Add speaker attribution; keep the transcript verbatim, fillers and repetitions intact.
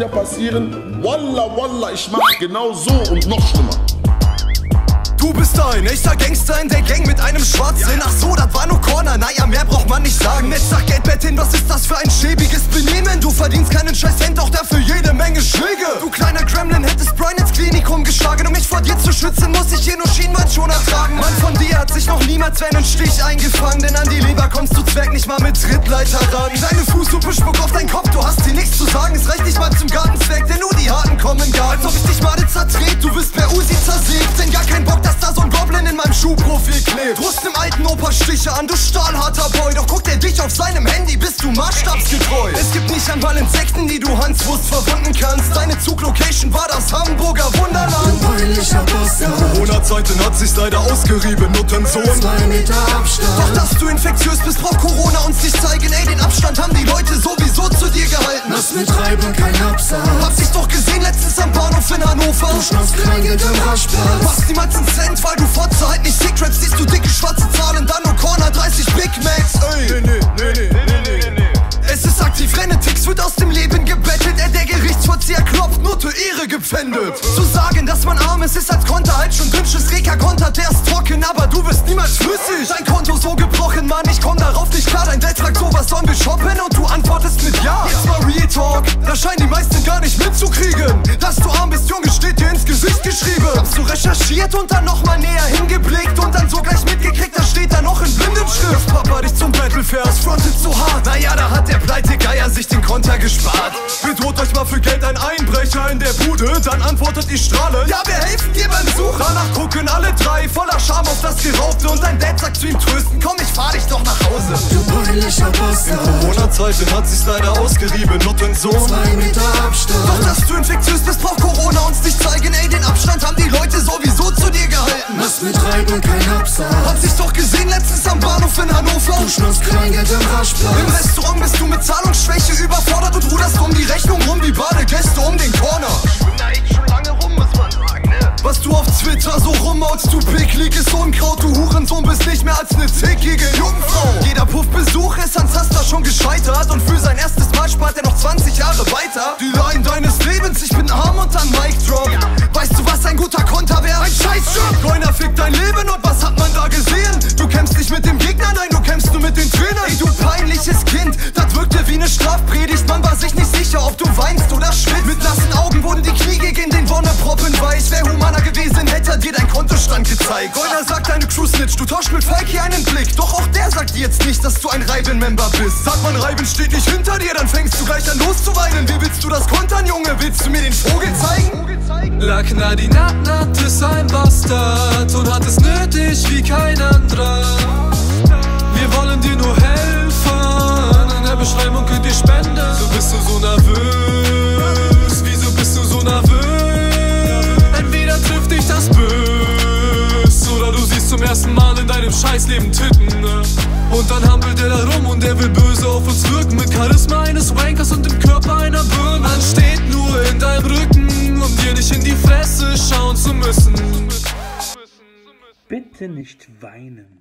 Speaker 1: wieder passieren, Wallah, Wallah, ich mach genau so und noch schlimmer.
Speaker 2: Du bist ein echter Gangster in der Gang mit einem Schwarzen. Ach so, das war nur Corner, naja, mehr braucht man nicht sagen. Netz nach Geldbetteln, was ist das für ein schäbiges Benehmen? Du verdienst keinen scheiß Cent, doch dafür jede Menge Schläge. Du kleiner Gremlin, hättest Brian ins Klinikum geschlagen. Um mich vor dir zu schützen, muss ich hier nur Schienbeinschoner tragen. Mann, von dir hat sich noch niemals einen Stich eingefangen. Denn an die Leber kommst du Zwerg nicht mal mit Trittleiter ran. Deine Fußsuppe spuck auf deinen Kopf, du hast hier nichts zu sagen. Es reicht nicht mal zum Gartenzwerg, denn nur die Harten kommen gar. Als ob ich dich mal zertret, du wirst per Uzi zersägt. Denn gar kein Bock, dass da so ein Goblin in meinem Schuhprofil klebt. Rust im alten Opa Stiche an, du stahlharter Boy. Doch guckt er dich auf seinem Handy, bist du maßstabsgetreu. Es gibt nicht einmal Insekten, die du Hanswurst verwunden kannst. Deine Zuglocation war das Hamburger Wunderland.
Speaker 3: Peinlicher Bastard.
Speaker 2: In Corona-Zeiten hat sich's leider ausgerieben, Nuttensohn.
Speaker 3: Zwei Meter Abstand.
Speaker 2: Doch dass du infektiös bist, braucht Corona uns nicht zeigen. Ey, den Abstand haben die Leute sowieso zu dir gehalten.
Speaker 3: Lass mit Reibung kein Absatz.
Speaker 2: Hab dich doch gesehen letztens am Bahnhof in Hannover.
Speaker 3: Du schnaufst kein Geld im Raschplatz.
Speaker 2: Machst niemals einen Cent, weil du Fotze halt nicht Secrets. Siehst du dicke schwarze Zahlen, dann nur Corner, dreißig Big Macs. Ey, nee, nee, nee, nee, nee, nee, nee. Es ist aktiv, Renetix wird aus dem Leben gebettelt. Er der Gerichtsvollzieher klopft, Note Ehre gepfändet. Zu sagen, dass man arm ist, ist als Konter halt schon dünnsches Reka kontert. Der ist trocken, aber du wirst niemals flüssig. Dein Konto so gebrochen, Mann, ich komm darauf nicht klar. Dein Dad fragt so, was sollen wir shoppen? Und du antwortest mit Ja. Jetzt mal Real Talk, da scheinen die meisten gar nicht mitzukriegen. Dass du arm bist, Junge, steht dir ins Gesicht geschrieben. Hast du recherchiert und dann nochmal näher hingeblickt und dann so gleich mitgekriegt, da steht da noch in Blindenschrift. Papa dich zum Battle fährst, frontet so hart. Naja, da hat der pleite Geier sich den Konter gespart. Bedroht euch mal für Geld ein Einbrecher in der Bude, dann antwortet die Strahle, ja, wir helfen dir beim Suchen. Danach gucken alle drei voller Scham auf das Geraubte und dein Dad sagt zu ihm trösten, komm, ich fahr dich doch nach Hause.
Speaker 3: Du peinlicher Bastard.
Speaker 2: In Corona-Zeiten hat sich's leider ausgerieben, Nuttensohn.
Speaker 3: Zwei Meter Abstand.
Speaker 2: Doch dass du infektiös bist, braucht Corona uns nicht zeigen. Ey, den Abstand haben die Leute sowieso zu dir gehalten.
Speaker 3: Lass mit Reibung kein Absatz.
Speaker 2: Hab dich doch gesehen letztens am Bahnhof in Hannover.
Speaker 3: Du schnaufst kein Geld im Raschplatz.
Speaker 2: Im Restaurant bist du mit Zahlungsschwäche überfordert und ruderst um die Rechnung rum wie Badegäste um den Corner. Ich bin da echt schon lange rum, muss man sagen, ne? Was du auf Twitter so rummaulst, du pickliges Unkraut. Du Hurensohn bist nicht mehr als ne zickige Jungfrau. Jeder Puffbesuch ist an Zaster schon gescheitert und für sein erstes Mal spart er noch zwanzig Jahre weiter. Die Line deines Lebens, ich bin arm und dann Mic Drop. Weißt du, was ein guter Konter wäre? Ein Scheißjob! Goiner fickt dein Leben und was hat man da gesehen? Du kämpfst nicht mit dem Gegner, nein, du kämpfst nur mit den Trainern. Ey, du peinliches Kind, das wirkte wie ne Strafpredigt. Man war sich nicht sicher, ob du weinst oder schwitzt. Mit nassen Augen wurden die Knie gegen den Wonneproppen weich. Wär humaner gewesen, hätte er dir dein Kontostand gezeigt. Goiner sagt, deine Crew snitcht, du tauschst mit Falki einen Blick. Doch auch der sagt dir jetzt nicht, dass du ein Reiben-Member bist. Sagt man, Reiben steht nicht hinter dir, dann fängst du gleich an loszuweinen. Wie willst du das kontern, Junge? Willst du mir den Vogel zeigen?
Speaker 4: Lakna die Nat Nat ist ein Bastard und hat es nötig wie kein anderer. Wir wollen dir nur helfen, in der Beschreibung könnt ihr spenden. So bist du so nervös, wieso bist du so nervös? Entweder trifft dich das Bös oder du siehst zum ersten Mal in deinem Scheißleben Titten. Und dann hampelt er da rum und er will böse auf uns wirken. Mit Charisma eines Wankers und dem Körper einer Birne. Man steht nur in deinem Rücken, um dir nicht in die Fresse schauen zu müssen.
Speaker 5: Bitte nicht weinen.